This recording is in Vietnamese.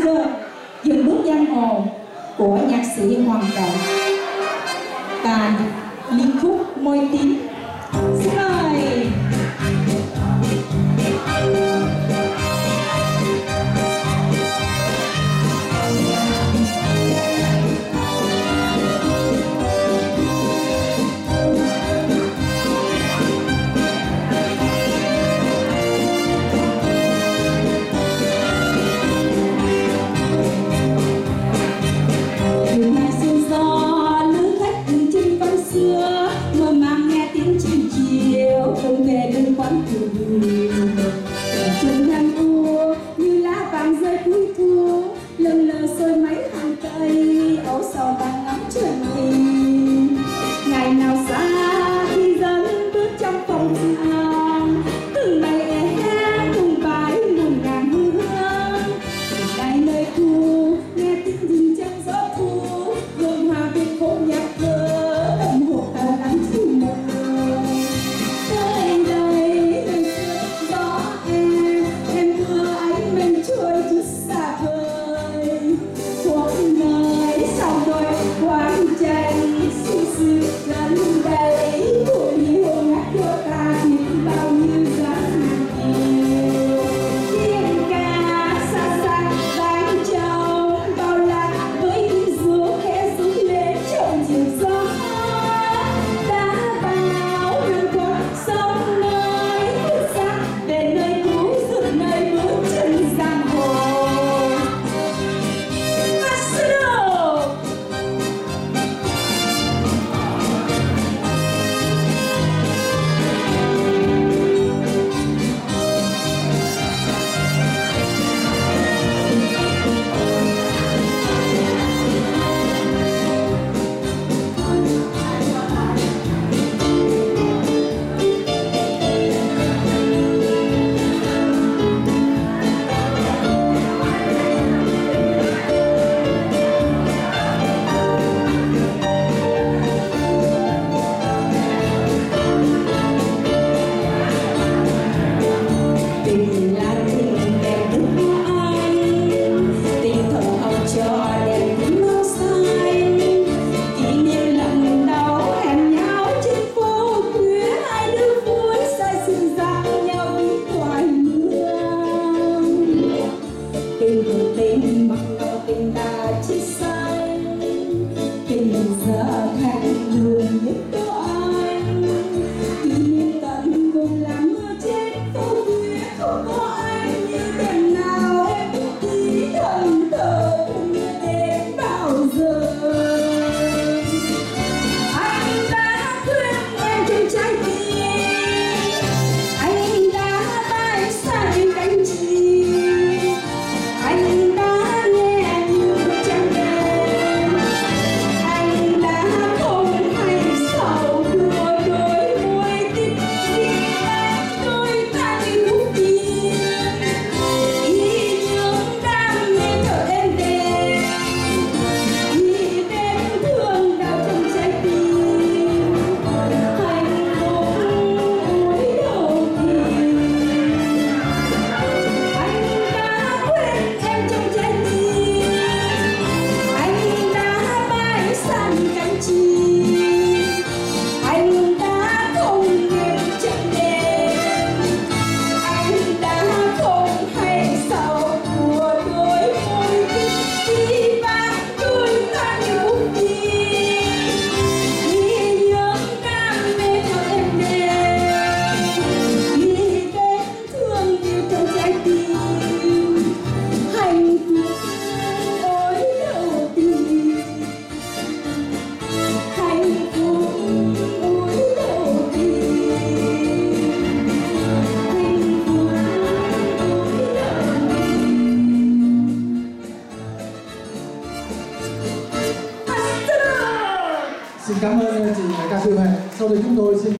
xưa dừng bước giang hồ của nhạc sĩ Hoàng Trọng và liên khúc Môi Tím. Xin mời. Chân đang u như lá vàng rơi cuối thu, lâng lờ xôi mấy hàng cây ấu sầu đang ngắm trời mây. Ngày nào xa khi dẫn bước trong phòng hàng, từng ngày e cùng bãi muôn ngàn hương. Ngày nơi thu nghe tiếng rừng trong gió thu, hương hoa bên phố nhạc thơ âm hồn ta lắng chiều mơ. Tình mặc đầu tình ta chỉ xanh, tình giờ thành đường nhất đó anh. Kỷ niệm tận cùng là mưa trên phố khuya, không có anh như đêm nào em cũng tí thần thờ cùng đến bao giờ. Anh đã khuyên em trong trái tim, anh đã bay xa những cánh chim, anh đã nghe như trăng đêm, anh đã không hay sầu đùa đôi môi tình duyên đôi ta như hút tiên, ý những đam mê thở êm đềm, ý đêm thương đau trong trái tim, hạnh phúc cuối đầu tiên. Anh đã quên em trong trái tim, anh đã bay xa những cánh chim, anh đã không nghe trăng đêm, anh đã không hay sầu của đôi môi tình khi vang đôi ta như hút tiên, nghĩ những đam mê thở êm đềm, nghĩ đến thương yêu trong trái tim, hạnh phúc ôi đầu tiên, hạnh phúc ôi đầu tiên, hạnh phúc ôi đầu tiên. Xin cảm ơn chị ca sĩ Huệ. Sau đây chúng tôi xin